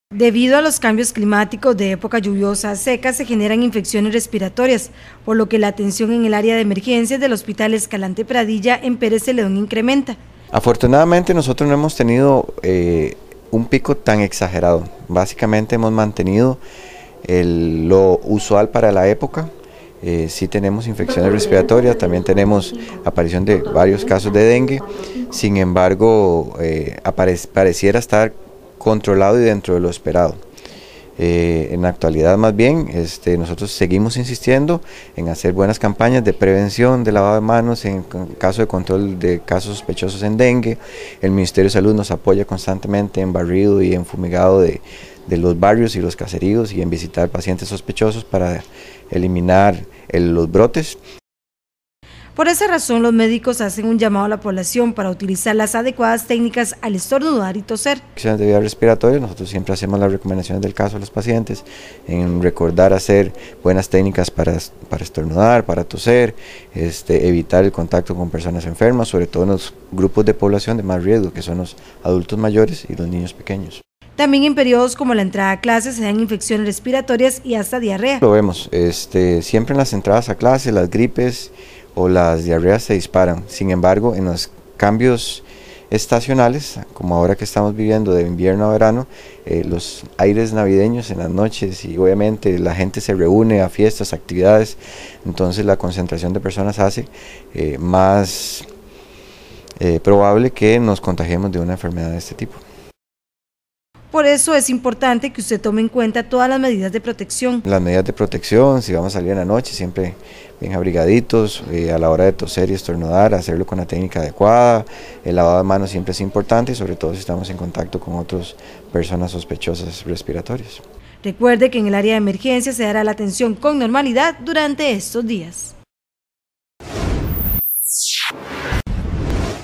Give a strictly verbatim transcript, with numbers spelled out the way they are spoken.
Debido a los cambios climáticos de época lluviosa a seca, se generan infecciones respiratorias, por lo que la atención en el área de emergencias del Hospital Escalante Pradilla en Pérez Celedón incrementa. Afortunadamente nosotros no hemos tenido eh, un pico tan exagerado. Básicamente hemos mantenido el, lo usual para la época. Eh, sí tenemos infecciones respiratorias, también tenemos aparición de varios casos de dengue. Sin embargo, eh, pareciera estar controlado y dentro de lo esperado. Eh, en la actualidad más bien este, nosotros seguimos insistiendo en hacer buenas campañas de prevención de lavado de manos en caso de control de casos sospechosos en dengue. El Ministerio de Salud nos apoya constantemente en barrido y en fumigado de, de los barrios y los caseríos y en visitar pacientes sospechosos para eliminar el, los brotes. Por esa razón, los médicos hacen un llamado a la población para utilizar las adecuadas técnicas al estornudar y toser. Infecciones de vías respiratorias, nosotros siempre hacemos las recomendaciones del caso a los pacientes, en recordar hacer buenas técnicas para, para estornudar, para toser, este, evitar el contacto con personas enfermas, sobre todo en los grupos de población de más riesgo, que son los adultos mayores y los niños pequeños. También en periodos como la entrada a clases se dan infecciones respiratorias y hasta diarrea. Lo vemos, este, siempre en las entradas a clase, las gripes o las diarreas se disparan. Sin embargo, en los cambios estacionales, como ahora que estamos viviendo de invierno a verano, eh, los aires navideños en las noches y obviamente la gente se reúne a fiestas, actividades, entonces la concentración de personas hace eh, más eh, probable que nos contagiemos de una enfermedad de este tipo. Por eso es importante que usted tome en cuenta todas las medidas de protección. Las medidas de protección, si vamos a salir en la noche, siempre bien abrigaditos, eh, a la hora de toser y estornudar, hacerlo con la técnica adecuada. El lavado de manos siempre es importante, y sobre todo si estamos en contacto con otras personas sospechosas respiratorias. Recuerde que en el área de emergencia se dará la atención con normalidad durante estos días.